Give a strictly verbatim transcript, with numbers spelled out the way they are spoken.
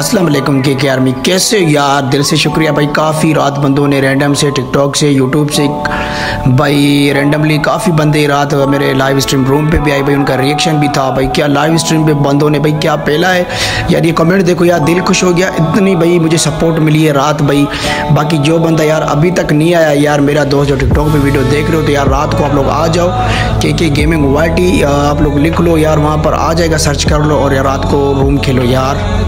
अस्सलाम वालेकुम के के आर्मी, कैसे हो यार? दिल से शुक्रिया भाई। काफ़ी रात बंदों ने रैंडम से टिकटॉक से यूट्यूब से भाई रैंडमली काफ़ी बंदे रात मेरे लाइव स्ट्रीम रूम पे भी आए भाई, उनका रिएक्शन भी था भाई। क्या लाइव स्ट्रीम पे बंदों ने भाई क्या पहला है यार, ये कमेंट देखो यार, दिल खुश हो गया। इतनी भाई मुझे सपोर्ट मिली है रात भाई। बाकी जो बंदा यार अभी तक नहीं आया यार, मेरा दोस्त जो टिकटॉक पे वीडियो देख रहे हो, तो यार रात को आप लोग आ जाओ। के के गेमिंग वाई टी आप लोग लिख लो यार, वहाँ पर आ जाएगा, सर्च कर लो और यार रात को रूम खेलो यार।